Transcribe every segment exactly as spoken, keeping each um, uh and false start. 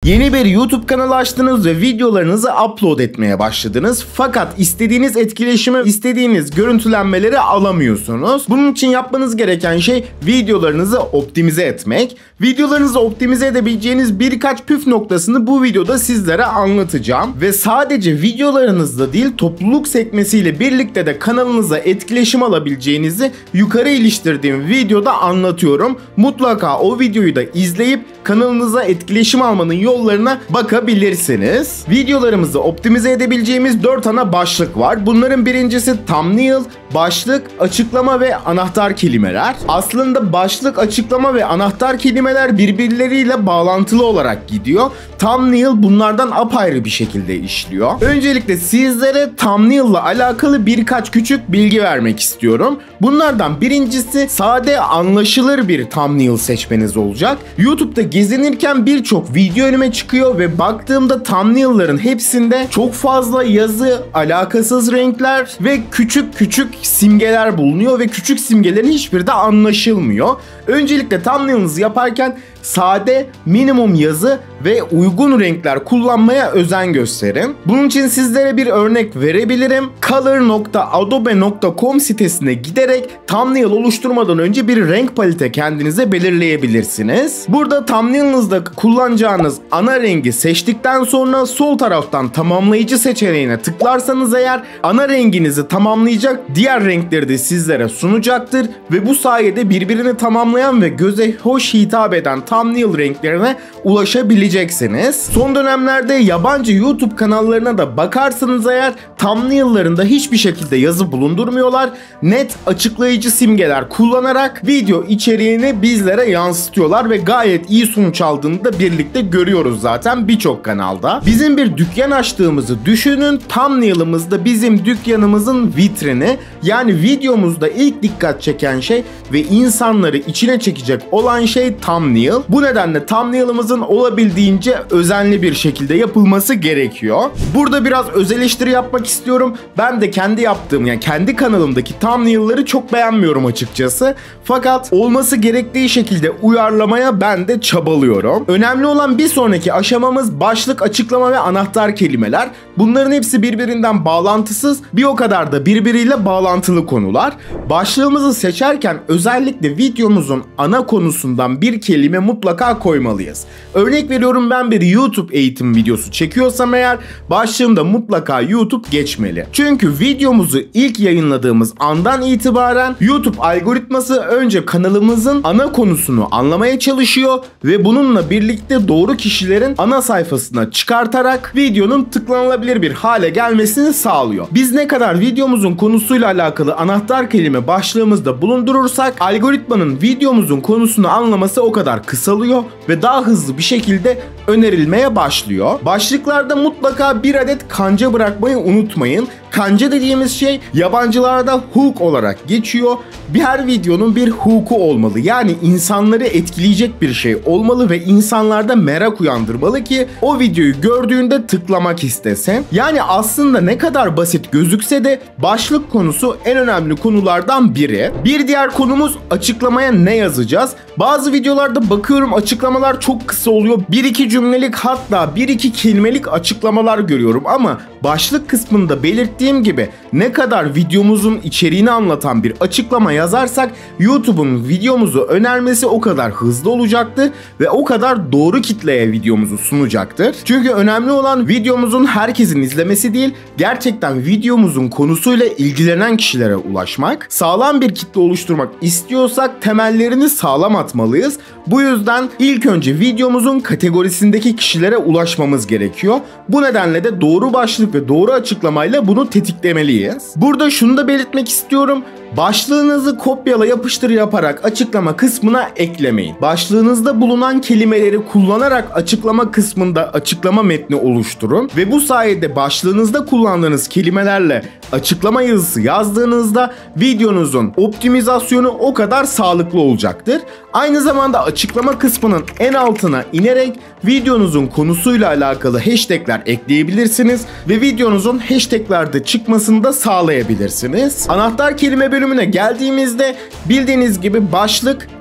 Yeni bir YouTube kanalı açtınız ve videolarınızı upload etmeye başladınız. Fakat istediğiniz etkileşimi, istediğiniz görüntülenmeleri alamıyorsunuz. Bunun için yapmanız gereken şey videolarınızı optimize etmek. Videolarınızı optimize edebileceğiniz birkaç püf noktasını bu videoda sizlere anlatacağım. Ve sadece videolarınızda değil, topluluk sekmesiyle birlikte de kanalınıza etkileşim alabileceğinizi yukarı iliştirdiğim videoda anlatıyorum. Mutlaka o videoyu da izleyip kanalınıza etkileşim almanın yollarına bakabilirsiniz. Videolarımızı optimize edebileceğimiz dört ana başlık var. Bunların birincisi thumbnail, başlık, açıklama ve anahtar kelimeler. Aslında başlık, açıklama ve anahtar kelimeler birbirleriyle bağlantılı olarak gidiyor. Thumbnail bunlardan apayrı bir şekilde işliyor. Öncelikle sizlere thumbnail ile alakalı birkaç küçük bilgi vermek istiyorum. Bunlardan birincisi sade, anlaşılır bir thumbnail seçmeniz olacak. YouTube'da gezinirken birçok video önüme çıkıyor ve baktığımda thumbnail'ların hepsinde çok fazla yazı, alakasız renkler ve küçük küçük simgeler bulunuyor ve küçük simgelerin hiçbiri de anlaşılmıyor. Öncelikle thumbnail'ınızı yaparken sade, minimum yazı ve uygun renkler kullanmaya özen gösterin. Bunun için sizlere bir örnek verebilirim. color nokta adobe nokta com sitesine giderek thumbnail oluşturmadan önce bir renk palete kendinize belirleyebilirsiniz. Burada thumbnail'ınızda kullanacağınız ana rengi seçtikten sonra sol taraftan tamamlayıcı seçeneğine tıklarsanız eğer ana renginizi tamamlayacak diğer renkleri de sizlere sunacaktır ve bu sayede birbirini tamamlayan ve göze hoş hitap eden thumbnail renklerine ulaşabileceksiniz. Son dönemlerde yabancı YouTube kanallarına da bakarsanız eğer thumbnail'larında hiçbir şekilde yazı bulundurmuyorlar. Net açıklayıcı simgeler kullanarak video içeriğini bizlere yansıtıyorlar ve gayet iyi sonuç aldığını da birlikte görüyoruz zaten birçok kanalda. Bizim bir dükkan açtığımızı düşünün. Thumbnail'ımızda bizim dükkanımızın vitrini, yani videomuzda ilk dikkat çeken şey ve insanları içine çekecek olan şey thumbnail. Bu nedenle thumbnail'ımızın olabildiğince özenli bir şekilde yapılması gerekiyor. Burada biraz öz eleştiri yapmak istiyorum. Ben de kendi yaptığım, yani kendi kanalımdaki thumbnail'ları çok beğenmiyorum açıkçası. Fakat olması gerektiği şekilde uyarlamaya ben de çabalıyorum. Önemli olan bir sonraki aşamamız başlık, açıklama ve anahtar kelimeler. Bunların hepsi birbirinden bağlantısız, bir o kadar da birbiriyle bağlantılı konular. Başlığımızı seçerken özellikle videomuzun ana konusundan bir kelime mutlaka koymalıyız. Örnek veriyorum, ben bir YouTube eğitim videosu çekiyorsam eğer başlığımda mutlaka YouTube geçmeli. Çünkü videomuzu ilk yayınladığımız andan itibaren YouTube algoritması önce kanalımızın ana konusunu anlamaya çalışıyor ve bununla birlikte doğru kişilerin ana sayfasına çıkartarak videonun tıklanılabilir bir hale gelmesini sağlıyor. Biz ne kadar videomuzun konusuyla alakalı anahtar kelime başlığımızda bulundurursak algoritmanın videomuzun konusunu anlaması o kadar kısalıyor ve daha hızlı bir şekilde önerilmeye başlıyor. Başlıklarda mutlaka bir adet kanca bırakmayı unutmayın. Kanca dediğimiz şey yabancılarda hook olarak geçiyor. Her videonun bir hook'u olmalı. Yani insanları etkileyecek bir şey olmalı ve insanlarda merak uyandırmalı ki o videoyu gördüğünde tıklamak istesin. Yani aslında ne kadar basit gözükse de başlık konusu en önemli konulardan biri. Bir diğer konumuz açıklamaya ne yazacağız? Bazı videolarda bakıyorum açıklamalar çok kısa oluyor. Bir iki cümlelik, hatta bir iki kelimelik açıklamalar görüyorum ama başlık kısmında belirttiğim gibi ne kadar videomuzun içeriğini anlatan bir açıklama yazarsak YouTube'un videomuzu önermesi o kadar hızlı olacaktır ve o kadar doğru kitleye videomuzu sunacaktır. Çünkü önemli olan videomuzun herkesin izlemesi değil, gerçekten videomuzun konusuyla ilgilenen kişilere ulaşmak. Sağlam bir kitle oluşturmak istiyorsak temellerini sağlam atmalıyız. Bu yüzden ilk önce videomuzun kategorisindeki kişilere ulaşmamız gerekiyor. Bu nedenle de doğru başlık ve doğru açıklamayla bunu tetiklemeliyiz. Burada şunu da belirtmek istiyorum. Başlığınızı kopyala yapıştır yaparak açıklama kısmına eklemeyin. Başlığınızda bulunan kelimeleri kullanarak açıklama kısmında açıklama metni oluşturun ve bu sayede başlığınızda kullandığınız kelimelerle açıklama yazısı yazdığınızda videonuzun optimizasyonu o kadar sağlıklı olacaktır. Aynı zamanda açıklama kısmının en altına inerek videonuzun konusuyla alakalı hashtagler ekleyebilirsiniz ve videonuzun hashtaglerde çıkmasını da sağlayabilirsiniz. Anahtar kelime bölümüne geldiğimizde bildiğiniz gibi başlık,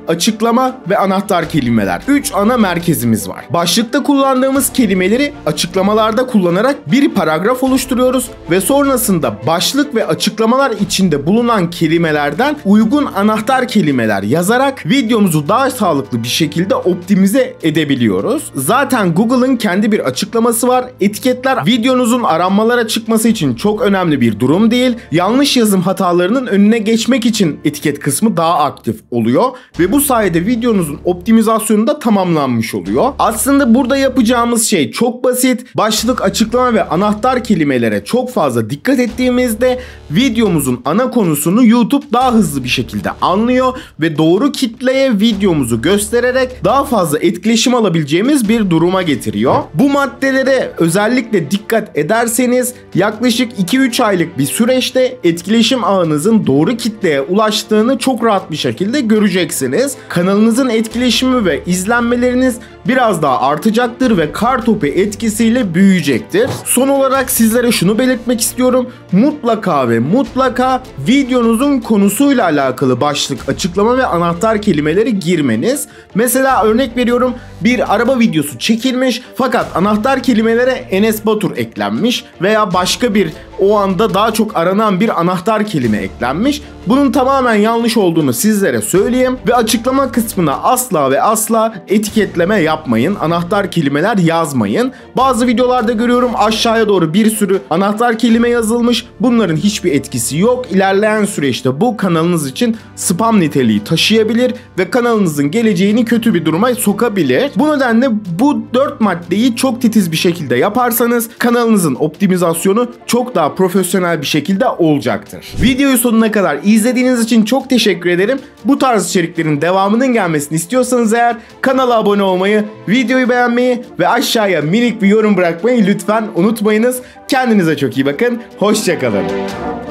açıklama ve anahtar kelimeler. üç ana merkezimiz var. Başlıkta kullandığımız kelimeleri açıklamalarda kullanarak bir paragraf oluşturuyoruz ve sonrasında başlık ve açıklamalar içinde bulunan kelimelerden uygun anahtar kelimeler yazarak videomuzu daha sağlıklı bir şekilde optimize edebiliyoruz. Zaten Google'ın kendi bir açıklaması var. Etiketler videonuzun aranmalara çıkması için çok önemli bir durum değil. Yanlış yazım hatalarının önüne geçmek için etiket kısmı daha aktif oluyor ve bu sayede videonuzun optimizasyonu da tamamlanmış oluyor. Aslında burada yapacağımız şey çok basit. Başlık, açıklama ve anahtar kelimelere çok fazla dikkat ettiğimizde videomuzun ana konusunu YouTube daha hızlı bir şekilde anlıyor ve doğru kitleye videomuzu göstererek daha fazla etkileşim alabileceğimiz bir duruma getiriyor. Bu maddelere özellikle dikkat ederseniz yaklaşık iki üç aylık bir süreçte etkileşim ağınızın doğru kitleye ulaştığını çok rahat bir şekilde göreceksiniz. Kanalınızın etkileşimi ve izlenmeleriniz biraz daha artacaktır ve kartopu etkisiyle büyüyecektir. Son olarak sizlere şunu belirtmek istiyorum. Mutlaka ve mutlaka videonuzun konusuyla alakalı başlık, açıklama ve anahtar kelimeleri girmeniz. Mesela örnek veriyorum, bir araba videosu çekilmiş fakat anahtar kelimelere Enes Batur eklenmiş veya başka bir o anda daha çok aranan bir anahtar kelime eklenmiş. Bunun tamamen yanlış olduğunu sizlere söyleyeyim ve açıklama kısmına asla ve asla etiketleme yapmayın. Anahtar kelimeler yazmayın. Bazı videolarda görüyorum aşağıya doğru bir sürü anahtar kelime yazılmış. Bunların hiçbir etkisi yok. İlerleyen süreçte bu kanalınız için spam niteliği taşıyabilir ve kanalınızın geleceğini kötü bir duruma sokabilir. Bu nedenle bu dört maddeyi çok titiz bir şekilde yaparsanız kanalınızın optimizasyonu çok daha profesyonel bir şekilde olacaktır. Videoyu sonuna kadar izlediğiniz için çok teşekkür ederim. Bu tarz içeriklerin devamının gelmesini istiyorsanız eğer kanala abone olmayı, videoyu beğenmeyi ve aşağıya minik bir yorum bırakmayı lütfen unutmayınız. Kendinize çok iyi bakın. Hoşça kalın.